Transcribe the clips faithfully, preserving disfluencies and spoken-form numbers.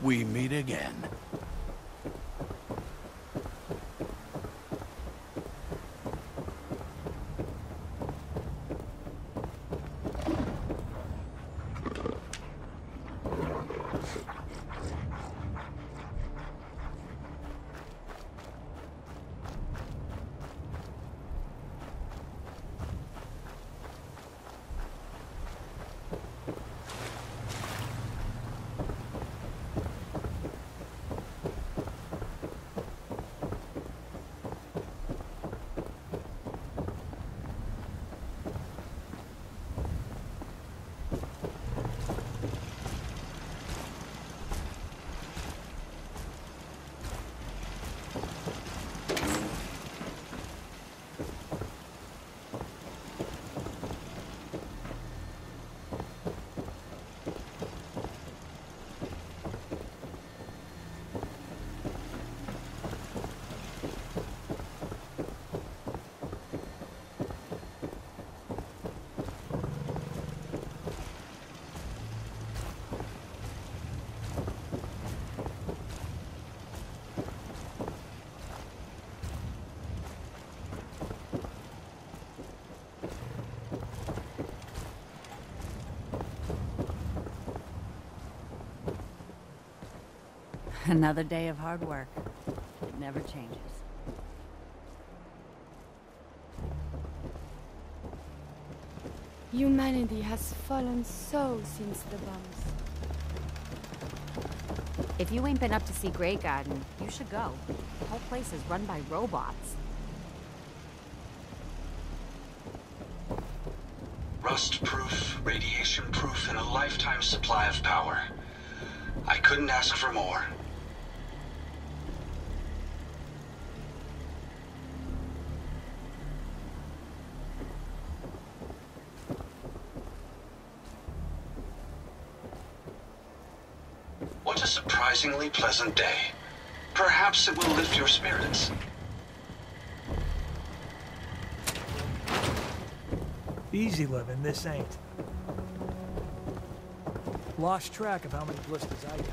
we meet again. Another day of hard work. It never changes. Humanity has fallen so since the bombs. If you ain't been up to see Grey Garden, you should go. The whole place is run by robots. Rust-proof, radiation-proof, and a lifetime supply of power. I couldn't ask for more. What a surprisingly pleasant day. Perhaps it will lift your spirits. Easy living, this ain't. Lost track of how many blisters I got.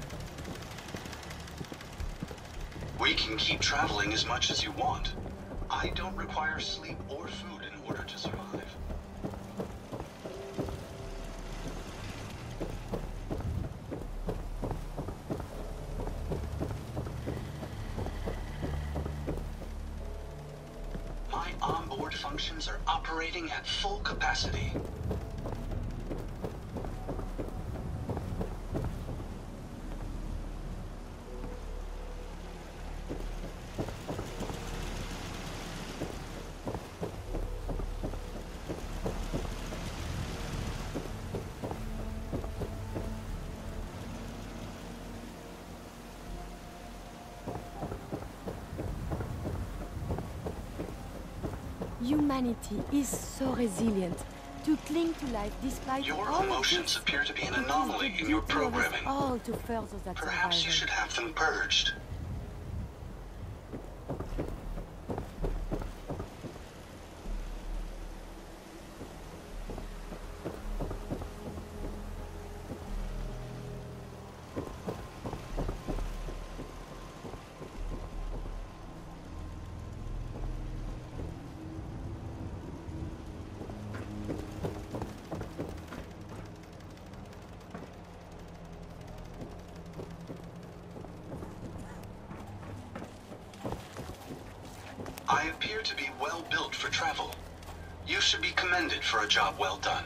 We can keep traveling as much as you want. I don't require sleep or food in order to survive. My onboard functions are operating at full capacity. Humanity is so resilient to cling to life despite Your all emotions of appear to be an this. It is anomaly the in your duty of us programming. all to further that Perhaps you survival. should have them purged. I appear to be well built for travel. You should be commended for a job well done.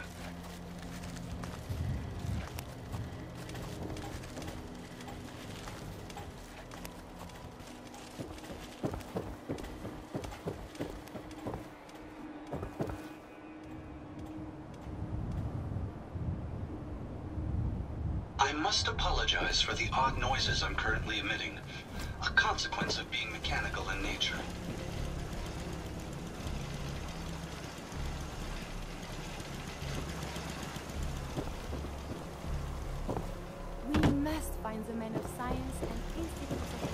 I must apologize for the odd noises I'm currently emitting, a consequence of being mechanical in nature. We must find the men of science and institutes of